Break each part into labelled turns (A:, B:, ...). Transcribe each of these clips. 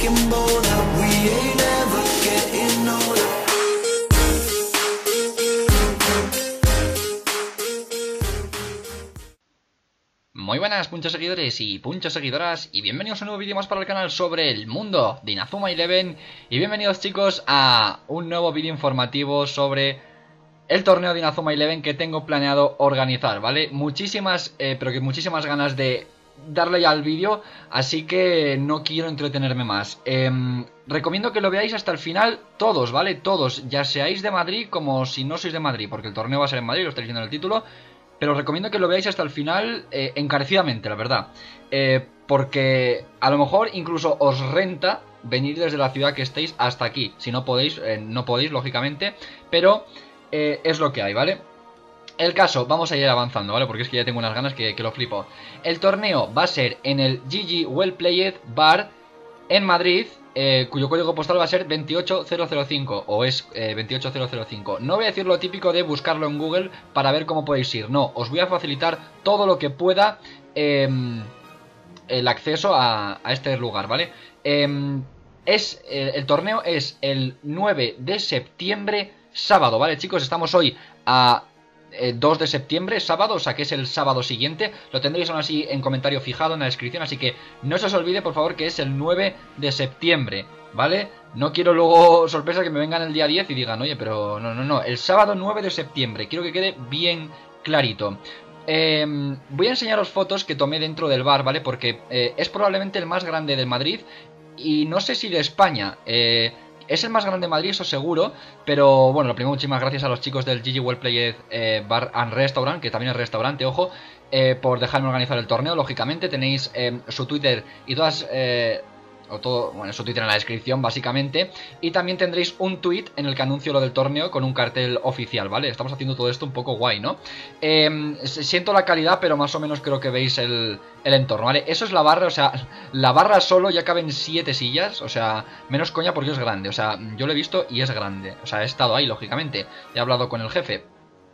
A: getting bolder. We ain't ever getting older.
B: Muy buenas punchos seguidores y punchos seguidoras, y bienvenidos a un nuevo vídeo más para el canal sobre el mundo de Inazuma Eleven. Y bienvenidos chicos a un nuevo vídeo informativo sobre el torneo de Inazuma Eleven que tengo planeado organizar, ¿vale? Muchísimas, pero que muchísimas ganas de darle ya al vídeo, así que no quiero entretenerme más. Recomiendo que lo veáis hasta el final todos, ¿vale? Todos, ya seáis de Madrid como si no sois de Madrid, porque el torneo va a ser en Madrid, lo estáis viendo en el título. Pero os recomiendo que lo veáis hasta el final, encarecidamente, la verdad. Porque a lo mejor incluso os renta venir desde la ciudad que estéis hasta aquí. Si no podéis, no podéis, lógicamente. Pero es lo que hay, ¿vale? El caso, vamos a ir avanzando, ¿vale? Porque es que ya tengo unas ganas que lo flipo. El torneo va a ser en el GG Well Played Bar en Madrid, cuyo código postal va a ser 28005, o es 28005. No voy a decir lo típico de buscarlo en Google para ver cómo podéis ir, no, os voy a facilitar todo lo que pueda el acceso a este lugar, ¿vale? El torneo es el 9 de septiembre, sábado, ¿vale chicos? Estamos hoy a 2 de septiembre, sábado, o sea que es el sábado siguiente. Lo tendréis aún así en comentario fijado en la descripción, así que no se os olvide por favor que es el 9 de septiembre, ¿vale? No quiero luego sorpresa que me vengan el día 10 y digan, oye, pero no, el sábado 9 de septiembre, quiero que quede bien clarito. Voy a enseñaros fotos que tomé dentro del bar, ¿vale? Porque es probablemente el más grande de Madrid y no sé si de España. Es el más grande de Madrid, eso seguro. Pero bueno, lo primero, muchísimas gracias a los chicos del GG Well Played Bar and Restaurant, que también es restaurante, ojo, por dejarme organizar el torneo. Lógicamente tenéis su Twitter y todas... bueno, su Twitter en la descripción básicamente. Y también tendréis un tweet en el que anuncio lo del torneo con un cartel oficial, ¿vale? Estamos haciendo todo esto un poco guay, ¿no? Siento la calidad, pero más o menos creo que veis el entorno, ¿vale? Eso es la barra, o sea, la barra solo ya caben 7 sillas, o sea, menos coña porque es grande, o sea, yo lo he visto y es grande, o sea, he estado ahí, lógicamente, he hablado con el jefe.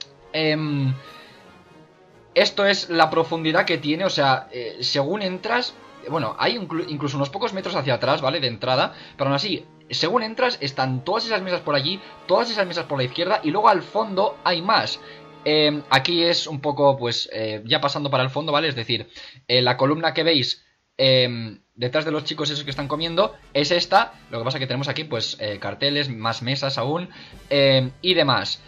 B: Esto es la profundidad que tiene, o sea, según entras... Bueno, hay incluso unos pocos metros hacia atrás, ¿vale? De entrada, pero aún así, según entras, están todas esas mesas por allí, todas esas mesas por la izquierda, y luego al fondo hay más. Aquí es un poco, pues, ya pasando para el fondo, ¿vale? Es decir, la columna que veis detrás de los chicos esos que están comiendo es esta. Lo que pasa es que tenemos aquí, pues, carteles, más mesas aún, y demás.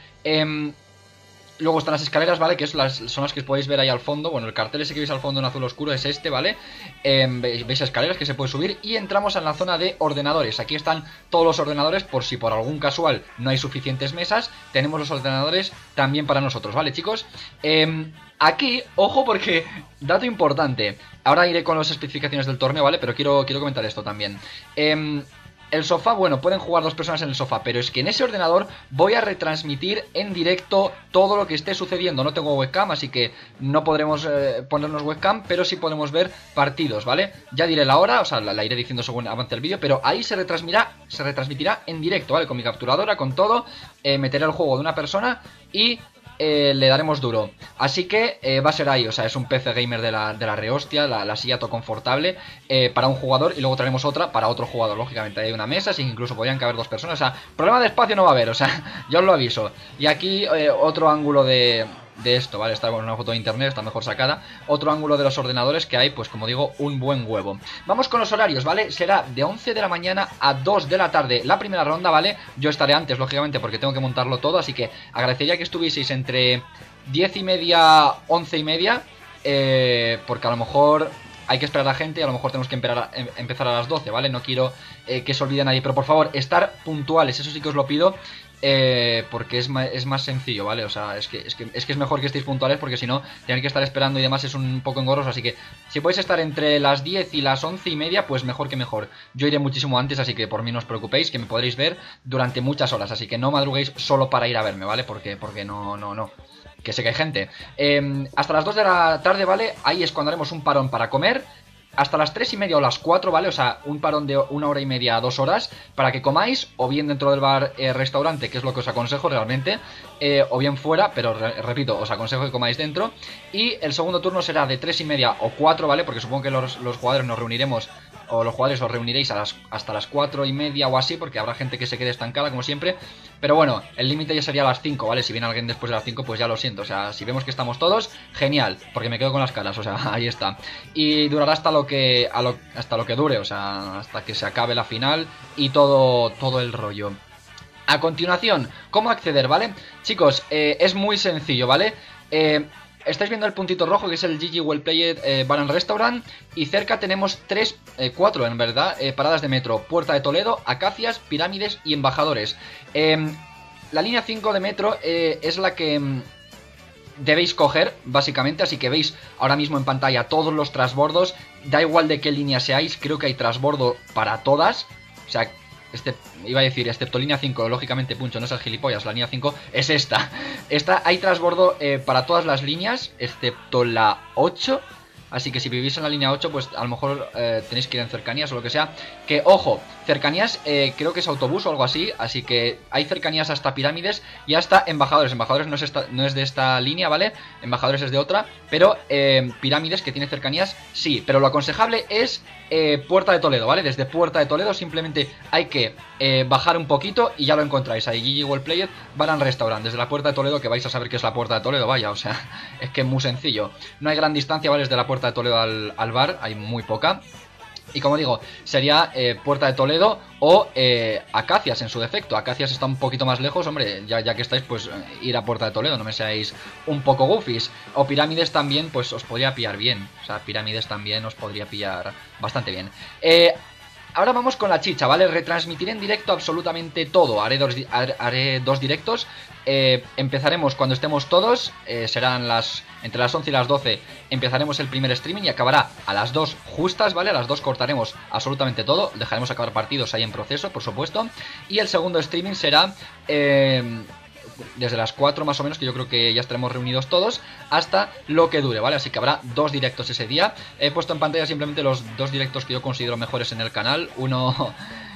B: Luego están las escaleras, ¿vale? Que son las que podéis ver ahí al fondo. Bueno, el cartel ese que veis al fondo en azul oscuro es este, ¿vale? Veis escaleras que se puede subir. Y entramos en la zona de ordenadores. Aquí están todos los ordenadores por si por algún casual no hay suficientes mesas. Tenemos los ordenadores también para nosotros, ¿vale, chicos? Aquí, ojo porque, dato importante. Ahora iré con las especificaciones del torneo, ¿vale? Pero quiero comentar esto también. El sofá, bueno, pueden jugar 2 personas en el sofá, pero es que en ese ordenador voy a retransmitir en directo todo lo que esté sucediendo. No tengo webcam, así que no podremos ponernos webcam, pero sí podemos ver partidos, ¿vale? Ya diré la hora, o sea, la iré diciendo según avance el vídeo, pero ahí se retransmitirá en directo, ¿vale? Con mi capturadora, con todo, meteré el juego de una persona y... le daremos duro. Así que va a ser ahí, o sea, es un PC gamer de la rehostia, la silla todo confortable para un jugador, y luego traeremos otra para otro jugador. Lógicamente hay una mesa, así que incluso podrían caber 2 personas. O sea, problema de espacio no va a haber, o sea, ya os lo aviso. Y aquí otro ángulo de esto, ¿vale? Está en una foto de internet, está mejor sacada. Otro ángulo de los ordenadores que hay, pues como digo, un buen huevo. Vamos con los horarios, ¿vale? Será de 11 de la mañana a 2 de la tarde la primera ronda, ¿vale? Yo estaré antes, lógicamente, porque tengo que montarlo todo, así que agradecería que estuvieseis entre 10 y media, 11 y media, porque a lo mejor... hay que esperar a la gente y a lo mejor tenemos que empezar a las 12, ¿vale? No quiero que se olvide nadie, pero por favor, estar puntuales, eso sí que os lo pido, porque es más sencillo, ¿vale? O sea, es que es mejor que estéis puntuales, porque si no, tener que estar esperando y demás es un poco engorroso, así que si podéis estar entre las 10 y las 11 y media, pues mejor que mejor. Yo iré muchísimo antes, así que por mí no os preocupéis, que me podréis ver durante muchas horas, así que no madruguéis solo para ir a verme, ¿vale? Porque no. Que sé que hay gente. Hasta las 2 de la tarde, ¿vale? Ahí es cuando haremos un parón para comer. hasta las 3 y media o las 4, ¿vale? O sea, un parón de 1 hora y media a 2 horas para que comáis, o bien dentro del bar restaurante, que es lo que os aconsejo realmente, o bien fuera, pero repito, os aconsejo que comáis dentro. Y el segundo turno será de 3 y media o 4, ¿vale? Porque supongo que los jugadores nos reuniremos o los jugadores os reuniréis hasta las 4:30 o así, porque habrá gente que se quede estancada como siempre. Pero bueno, el límite ya sería a las 5, ¿vale? Si viene alguien después de las 5, pues ya lo siento. O sea, si vemos que estamos todos, genial, porque me quedo con las caras, o sea, ahí está. Y durará hasta lo que dure, o sea, hasta que se acabe la final y todo el rollo. A continuación, ¿cómo acceder, vale? Chicos, es muy sencillo, ¿vale? Estáis viendo el puntito rojo que es el GG Well Played Bar and Restaurant. Y cerca tenemos 4 en verdad, paradas de metro: Puerta de Toledo, Acacias, Pirámides y Embajadores. La línea 5 de metro es la que debéis coger, básicamente. Así que veis ahora mismo en pantalla todos los transbordos. Da igual de qué línea seáis, creo que hay transbordo para todas. O sea, iba a decir, excepto línea 5, lógicamente Puncho no es el gilipollas, la línea 5 es esta. Hay transbordo para todas las líneas, excepto la 8. Así que si vivís en la línea 8, pues a lo mejor tenéis que ir en cercanías o lo que sea. Que, ojo, cercanías creo que es autobús o algo así. Así que hay cercanías hasta Pirámides y hasta Embajadores. Embajadores no es de esta línea, ¿vale? Embajadores es de otra. Pero Pirámides, que tiene cercanías, sí. Pero lo aconsejable es Puerta de Toledo, ¿vale? Desde Puerta de Toledo simplemente hay que bajar un poquito y ya lo encontráis. Ahí GG Well Played Bar and Restaurant. Desde la Puerta de Toledo, que vais a saber que es la Puerta de Toledo, vaya. O sea, es que es muy sencillo. No hay gran distancia, ¿vale? Desde la Puerta de Toledo al bar, hay muy poca. Y como digo, sería Puerta de Toledo o Acacias en su defecto. Acacias está un poquito más lejos, hombre, ya que estáis, pues ir a Puerta de Toledo, no me seáis un poco goofies. O Pirámides también, pues os podría pillar bien. O sea, Pirámides también os podría pillar bastante bien. Ahora vamos con la chicha, ¿vale? Retransmitiré en directo absolutamente todo. Haré dos directos. Empezaremos cuando estemos todos. Serán entre las 11 y las 12. Empezaremos el primer streaming y acabará a las 2 justas, ¿vale? A las 2 cortaremos absolutamente todo. Dejaremos acabar partidos ahí en proceso, por supuesto. Y el segundo streaming será desde las 4 más o menos, que yo creo que ya estaremos reunidos todos, hasta lo que dure, ¿vale? Así que habrá 2 directos ese día. He puesto en pantalla simplemente los 2 directos que yo considero mejores en el canal. Uno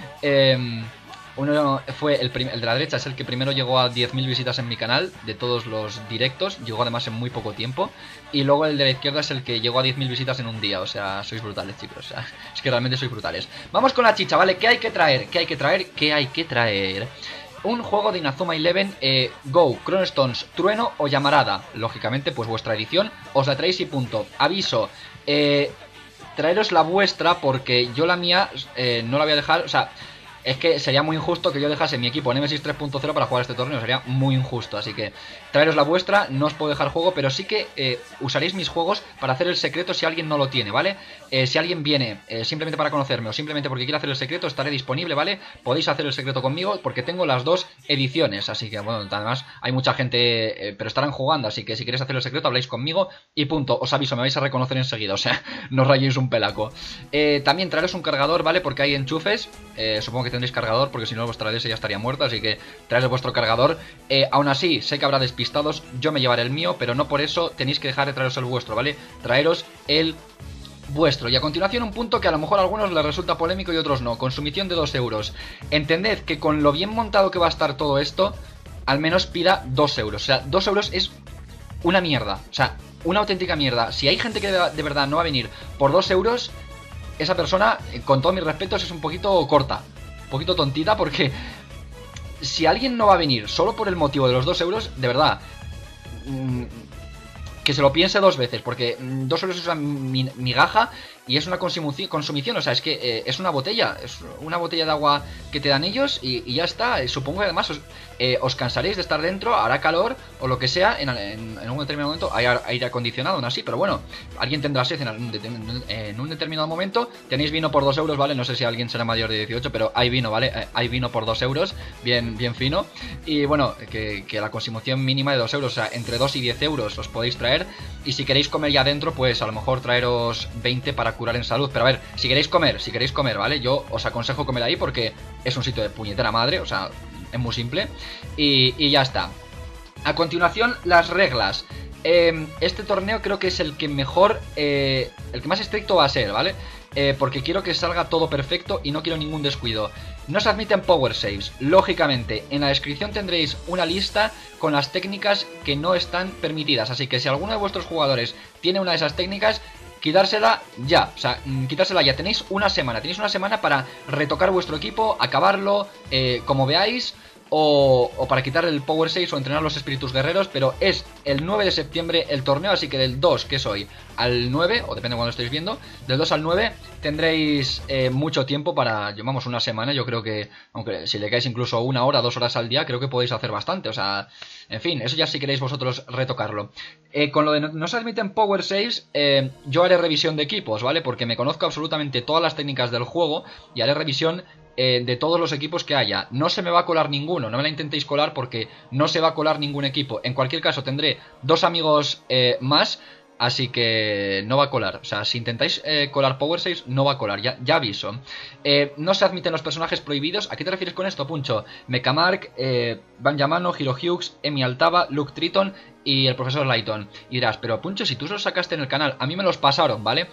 B: fue el de la derecha, es el que primero llegó a 10.000 visitas en mi canal, de todos los directos. Llegó además en muy poco tiempo. Y luego el de la izquierda es el que llegó a 10.000 visitas en un día. O sea, sois brutales, chicos. O sea, es que realmente sois brutales. Vamos con la chicha, ¿vale? ¿Qué hay que traer? ¿Qué hay que traer? ¿Qué hay que traer? Un juego de Inazuma Eleven, Go, Chronostones, Trueno o Llamarada. Lógicamente, pues vuestra edición os la traéis y punto. Aviso, traeros la vuestra porque yo la mía no la voy a dejar, o sea, es que sería muy injusto que yo dejase mi equipo Nemesis 3.0 para jugar este torneo, sería muy injusto, así que traeros la vuestra, no os puedo dejar juego, pero sí que usaréis mis juegos para hacer el secreto si alguien no lo tiene, ¿vale? Si alguien viene simplemente para conocerme o simplemente porque quiere hacer el secreto, estaré disponible, ¿vale? Podéis hacer el secreto conmigo porque tengo las 2 ediciones, así que bueno, además hay mucha gente, pero estarán jugando, así que si queréis hacer el secreto habláis conmigo y punto, os aviso, me vais a reconocer enseguida, o sea, no os rayéis un pelaco. También traeros un cargador, ¿vale? Porque hay enchufes, supongo que tendréis cargador porque si no vuestra DS ya estaría muerta, así que traed vuestro cargador. Aún así, sé que habrá despistados, yo me llevaré el mío, pero no por eso tenéis que dejar de traeros el vuestro, ¿vale? Traeros el vuestro. Y a continuación un punto que a lo mejor a algunos les resulta polémico y otros no: consumición de 2 euros. Entended que con lo bien montado que va a estar todo esto, al menos pida 2 euros. O sea, 2 euros es una mierda, o sea, una auténtica mierda. Si hay gente que de verdad no va a venir por 2 euros, esa persona, con todos mis respetos, es un poquito corta, un poquito tontita, porque si alguien no va a venir solo por el motivo de los 2 euros, de verdad, que se lo piense 2 veces, porque 2 euros es una migaja y es una consumición, o sea, es que es una botella de agua que te dan ellos y ya está. Supongo que además os cansaréis de estar dentro, hará calor o lo que sea, en un determinado momento hay aire acondicionado, aún así, pero bueno, alguien tendrá sed en un determinado momento. Tenéis vino por 2 euros, ¿vale? No sé si alguien será mayor de 18, pero hay vino, ¿vale? Hay vino por 2 euros, bien fino. Y bueno, que la consumición mínima de 2 euros, o sea, entre 2 y 10 euros os podéis traer. Y si queréis comer ya dentro, pues a lo mejor traeros 20 para curar en salud. Pero a ver, si queréis comer, ¿vale? Yo os aconsejo comer ahí porque es un sitio de puñetera madre, o sea, es muy simple. Y ya está. A continuación, las reglas. Este torneo creo que es el que mejor, el que más estricto va a ser, ¿vale? Porque quiero que salga todo perfecto y no quiero ningún descuido. No se admiten power saves. Lógicamente, en la descripción tendréis una lista con las técnicas que no están permitidas. Así que si alguno de vuestros jugadores tiene una de esas técnicas, quitársela ya, o sea, quitársela ya. Tenéis una semana para retocar vuestro equipo, acabarlo, como veáis. O para quitar el Power 6 o entrenar los espíritus guerreros. Pero es el 9 de septiembre el torneo, así que del 2, que es hoy, al 9, o depende de cuando estéis viendo, del 2 al 9 tendréis mucho tiempo para, llevamos una semana. Yo creo que, aunque si le caes incluso 1 hora, 2 horas al día, creo que podéis hacer bastante. O sea, en fin, eso ya si queréis vosotros retocarlo. Con lo de no se admiten Power 6, yo haré revisión de equipos, ¿vale? Porque me conozco absolutamente todas las técnicas del juego y haré revisión de todos los equipos que haya. No se me va a colar ninguno, no me la intentéis colar porque no se va a colar ningún equipo. En cualquier caso tendré 2 amigos más, así que no va a colar. O sea, si intentáis colar Power 6, no va a colar, ya aviso. No se admiten los personajes prohibidos. ¿A qué te refieres con esto, Puncho? Mechamark, Van Yamano, Hiro Hughes, Emi Altava, Luke Triton y el profesor Layton. Y dirás, pero Puncho, si tú los sacaste en el canal, a mí me los pasaron, ¿vale?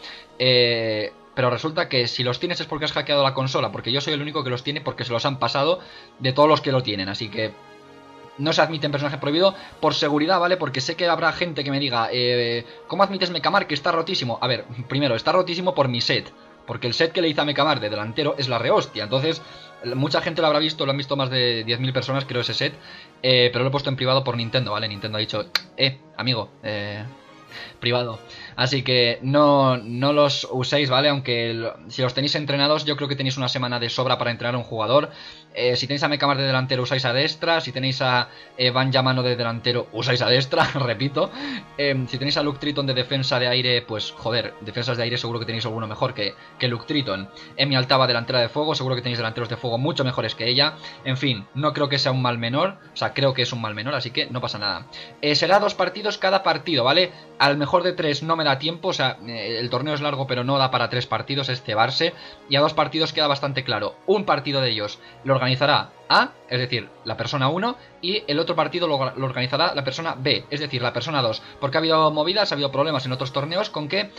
B: Pero resulta que si los tienes es porque has hackeado la consola, porque yo soy el único que los tiene porque se los han pasado de todos los que lo tienen, así que no se admiten personaje prohibido por seguridad, ¿vale? Porque sé que habrá gente que me diga, ¿cómo admites Mechamark que está rotísimo? A ver, primero, está rotísimo por mi set, porque el set que le hice a Mechamark de delantero es la rehostia, entonces mucha gente lo habrá visto, lo han visto más de 10.000 personas, creo, ese set, pero lo he puesto en privado por Nintendo, ¿vale? Nintendo ha dicho, amigo, privado. Así que no los uséis, ¿vale? Aunque si los tenéis entrenados, yo creo que tenéis una semana de sobra para entrenar a un jugador. Si tenéis a Mechamark de delantero, usáis a Destra. Si tenéis a Van Yamano de delantero, usáis a Destra, repito. Si tenéis a Luke Triton de defensa de aire, pues joder, defensas de aire seguro que tenéis alguno mejor que Luke Triton. Emi Altava, delantera de fuego, seguro que tenéis delanteros de fuego mucho mejores que ella. En fin, no creo que sea un mal menor, o sea, creo que es un mal menor, así que no pasa nada. Será 2 partidos cada partido, ¿vale? Al mejor de 3 no me da tiempo, o sea, el torneo es largo pero no da para 3 partidos, es cebarse. Y a 2 partidos queda bastante claro. Un partido de ellos lo organizará A, es decir, la persona 1, y el otro partido lo organizará la persona B, es decir, la persona 2. Porque ha habido movidas, ha habido problemas en otros torneos con que...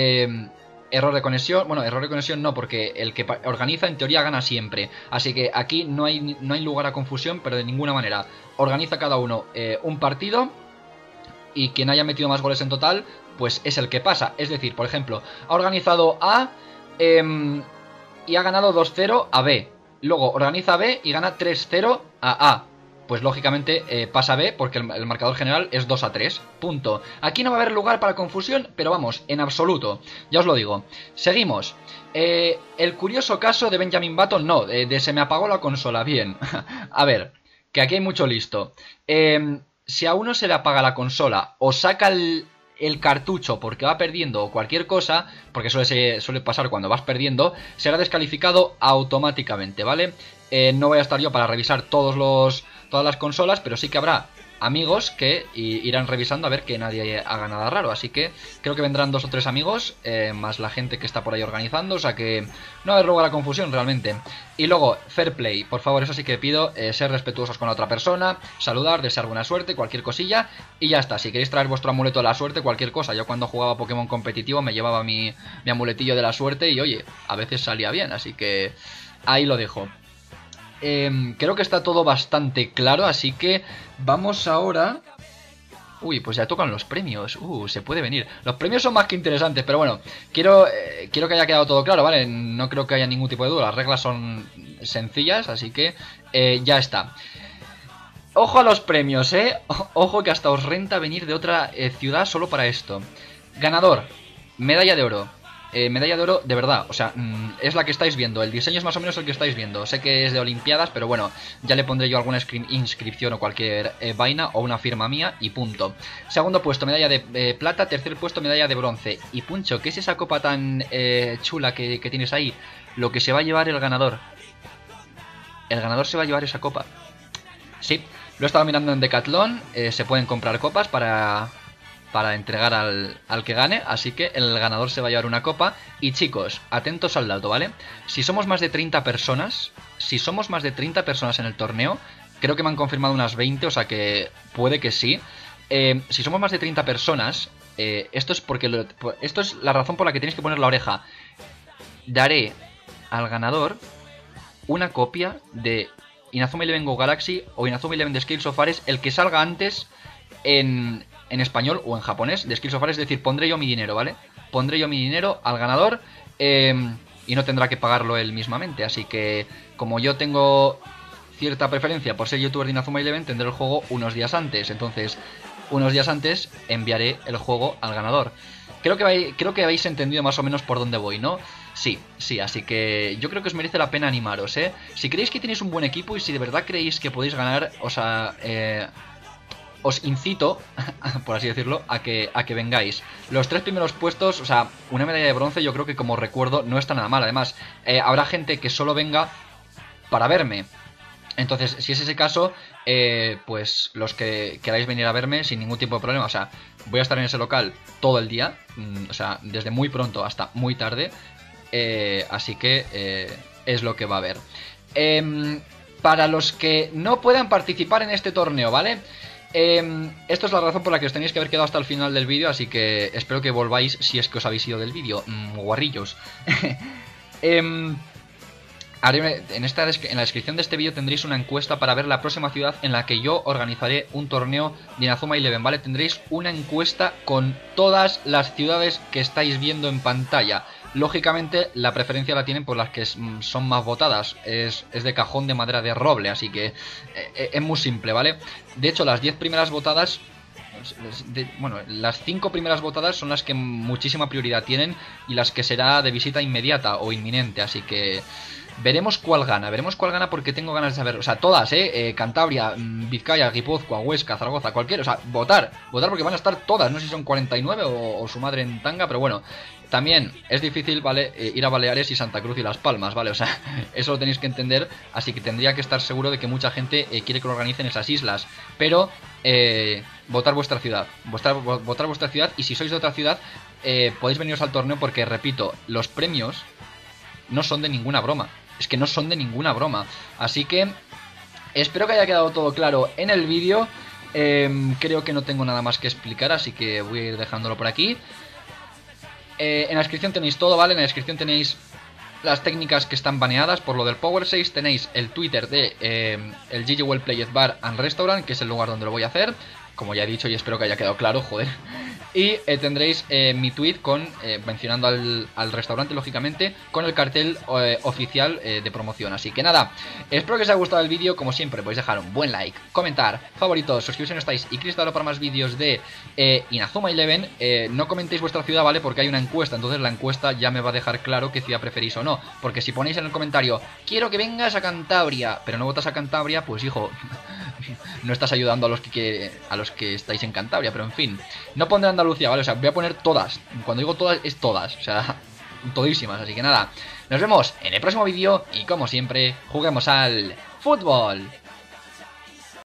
B: error de conexión, bueno, error de conexión no, porque el que organiza en teoría gana siempre. Así que aquí no hay lugar a confusión, pero de ninguna manera. Organiza cada uno un partido y quien haya metido más goles en total, pues es el que pasa. Es decir, por ejemplo, ha organizado A y ha ganado 2-0 a B. Luego organiza B y gana 3-0 a A. Pues lógicamente pasa B porque el marcador general es 2-3. Punto. Aquí no va a haber lugar para confusión, pero vamos, en absoluto. Ya os lo digo. Seguimos. El curioso caso de Benjamin Button, no, de se me apagó la consola. Bien. A ver, que aquí hay mucho listo. Si a uno se le apaga la consola o saca el cartucho porque va perdiendo o cualquier cosa, porque suele pasar cuando vas perdiendo, será descalificado automáticamente, ¿vale? No voy a estar yo para revisar todas las consolas, pero sí que habrá amigos que irán revisando a ver que nadie haga nada raro. Así que creo que vendrán 2 o 3 amigos, más la gente que está por ahí organizando, o sea que no va a haber lugar a confusión realmente. Y luego, fair play, por favor, eso sí que pido, ser respetuosos con la otra persona, saludar, desear buena suerte, cualquier cosilla, y ya está. Si queréis traer vuestro amuleto de la suerte, cualquier cosa. Yo cuando jugaba Pokémon competitivo me llevaba mi amuletillo de la suerte y oye, a veces salía bien, así que ahí lo dejo. Creo que está todo bastante claro, así que vamos ahora... Uy, pues ya tocan los premios. Se puede venir. Los premios son más que interesantes, pero bueno, quiero que haya quedado todo claro, ¿vale? No creo que haya ningún tipo de duda. Las reglas son sencillas, así que ya está. Ojo a los premios, Ojo que hasta os renta venir de otra ciudad solo para esto. Ganador, medalla de oro. Medalla de oro de verdad, o sea, es la que estáis viendo. El diseño es más o menos el que estáis viendo. Sé que es de Olimpiadas, pero bueno, ya le pondré yo alguna inscripción o cualquier vaina o una firma mía y punto. Segundo puesto, medalla de plata. Tercer puesto, medalla de bronce. Y Puncho, ¿qué es esa copa tan chula que tienes ahí? Lo que se va a llevar el ganador. El ganador se va a llevar esa copa. Sí, lo he estado mirando en Decathlon. Se pueden comprar copas para entregar al que gane, así que el ganador se va a llevar una copa. Y chicos, atentos al dato, ¿vale? Si somos más de 30 personas, en el torneo, creo que me han confirmado unas 20, o sea que puede que sí. Si somos más de 30 personas, esto es la razón por la que tenéis que poner la oreja. Daré al ganador una copia de Inazuma Eleven Go Galaxy o Inazuma Eleven de Scales of Ares, el que salga antes en español o en japonés de Skills of Ares, es decir, pondré yo mi dinero, ¿vale? pondré yo mi dinero al ganador y no tendrá que pagarlo él mismamente. Así que como yo tengo cierta preferencia por ser youtuber de Inazuma Eleven, tendré el juego unos días antes. Entonces, unos días antes enviaré el juego al ganador. Creo que habéis entendido más o menos por dónde voy, ¿no? Sí, así que yo creo que os merece la pena animaros, ¿eh? Si creéis que tenéis un buen equipo y si de verdad creéis que podéis ganar, os incito, por así decirlo, a que vengáis. Los 3 primeros puestos, o sea, una medalla de bronce yo creo que como recuerdo no está nada mal. Además, habrá gente que solo venga para verme. Entonces, si es ese caso, pues los que queráis venir a verme sin ningún tipo de problema, o sea, voy a estar en ese local todo el día, o sea, desde muy pronto hasta muy tarde, así que es lo que va a haber. Para los que no puedan participar en este torneo, ¿vale? Esto es la razón por la que os tenéis que haber quedado hasta el final del vídeo, así que espero que volváis si es que os habéis ido del vídeo, guarrillos. En la descripción de este vídeo tendréis una encuesta para ver la próxima ciudad en la que yo organizaré un torneo de Inazuma Eleven, ¿vale? Tendréis una encuesta con todas las ciudades que estáis viendo en pantalla. Lógicamente la preferencia la tienen por las que son más votadas. Es de cajón de madera de roble, así que es muy simple, ¿vale? De hecho, las 10 primeras votadas... Bueno, las 5 primeras votadas son las que muchísima prioridad tienen y las que será de visita inmediata o inminente, así que... Veremos cuál gana porque tengo ganas de saber, o sea, todas, Cantabria, Vizcaya, Guipúzcoa, Huesca, Zaragoza, cualquiera, o sea, votar porque van a estar todas, no sé si son 49 o su madre en tanga, pero bueno, también es difícil, ¿vale? Ir a Baleares y Santa Cruz y Las Palmas, ¿vale? O sea, eso lo tenéis que entender, así que tendría que estar seguro de que mucha gente quiere que lo organicen esas islas, pero votar vuestra ciudad, votar vuestra ciudad, y si sois de otra ciudad, podéis veniros al torneo porque, repito, los premios no son de ninguna broma. Es que no son de ninguna broma. Así que espero que haya quedado todo claro en el vídeo. Creo que no tengo nada más que explicar, así que voy a ir dejándolo por aquí. En la descripción tenéis todo, ¿vale? En la descripción tenéis las técnicas que están baneadas por lo del Power 6. Tenéis el Twitter de el GG Well Played Bar and Restaurant, que es el lugar donde lo voy a hacer, como ya he dicho, y espero que haya quedado claro, joder. Y tendréis mi tweet con mencionando al restaurante, lógicamente, con el cartel oficial de promoción. Así que nada, espero que os haya gustado el vídeo. Como siempre, podéis dejar un buen like, comentar, favoritos, suscribiros si no estáis y queréis darlo para más vídeos de Inazuma Eleven. No comentéis vuestra ciudad, ¿vale? Porque hay una encuesta, entonces la encuesta ya me va a dejar claro qué ciudad preferís o no. Porque si ponéis en el comentario, quiero que vengas a Cantabria, pero no votas a Cantabria, pues hijo... no estás ayudando a los que estáis en Cantabria, pero en fin. No pondré Andalucía, ¿vale? O sea, voy a poner todas. Cuando digo todas, es todas. O sea, todísimas. Así que nada, nos vemos en el próximo vídeo y como siempre, juguemos al fútbol.